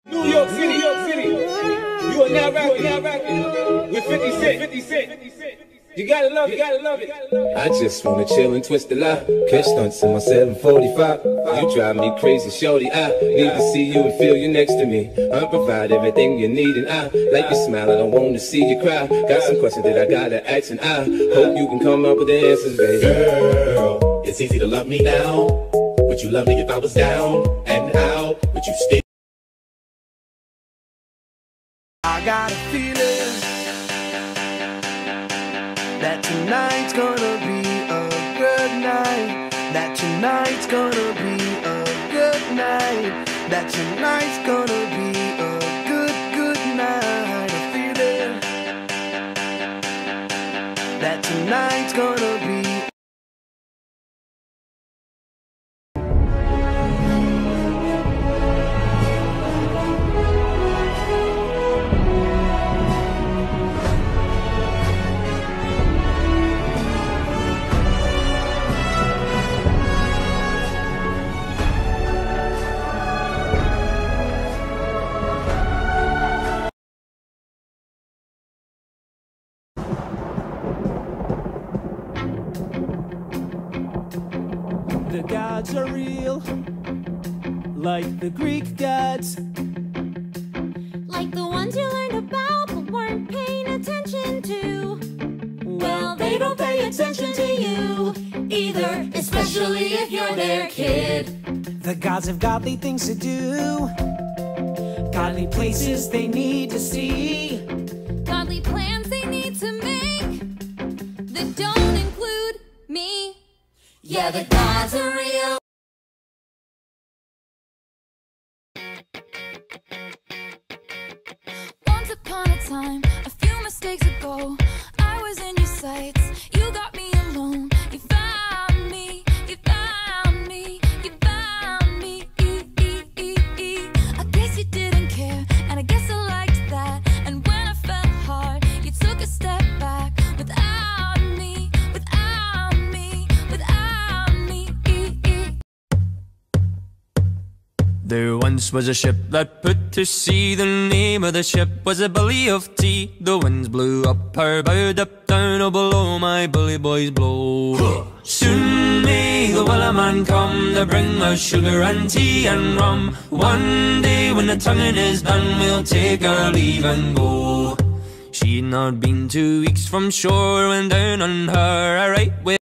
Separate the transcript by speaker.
Speaker 1: New York City, New York City. You are now rapping with 50 Cent. 50 Cent. You gotta love it, you gotta love it.
Speaker 2: I just wanna chill and twist the lie. Catch stunts in my 745. You drive me crazy, shorty. I need to see you and feel you next to me. I provide everything you need, and I like your smile. I don't wanna see you cry. Got some questions that I gotta ask, and I hope you can come up with the answers, baby.
Speaker 3: Girl, it's easy to love me now. Would you love me if I was down and out? Would you stay?
Speaker 4: I got a feeling that tonight's gonna be a good night. That tonight's gonna be a good night. That tonight's gonna be a good night. A feeling that tonight's gonna be.
Speaker 5: The gods are real, like the Greek gods,
Speaker 6: like the ones you learned about but weren't paying attention to. Well, they don't pay attention to you either, especially if you're their kid.
Speaker 5: The gods have godly things to do, godly places they need to see,
Speaker 6: Godly plans they need to make that don't include me. Yeah, the gods are real. Once upon a time, a few mistakes ago, I was in your sights. You got me alone. You found me. You found me. You found me. I guess you didn't care, and I guess I liked that. And when I fell hard, you took a step back. Without me, without me, without me.
Speaker 7: There once was a ship that put to sea. The name of the ship was a Billy of Tea. The winds blew up her bow, up down, oh below my bully boys blow. Soon may the Wellerman come to bring us sugar and tea and rum. One day when the tonguing is done, we'll take our leave and go. She'd not been 2 weeks from shore when down on her a right way.